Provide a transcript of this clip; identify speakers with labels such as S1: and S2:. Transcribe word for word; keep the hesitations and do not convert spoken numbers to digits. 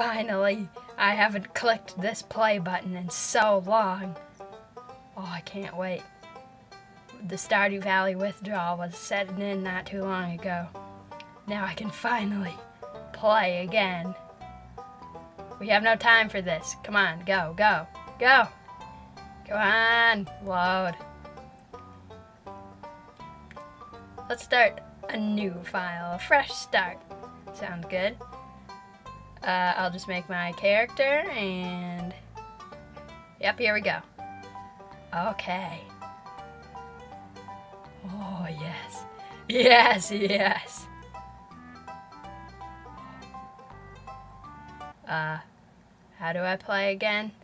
S1: Finally! I haven't clicked this play button in so long. Oh, I can't wait. The Stardew Valley withdrawal was setting in not too long ago. Now I can finally play again. We have no time for this. Come on, go, go, go. Come on, load. Let's start a new file, a fresh start. Sounds good. Uh, I'll just make my character and... Yep, here we go. Okay. Oh, yes. Yes, yes. Uh, how do I play again?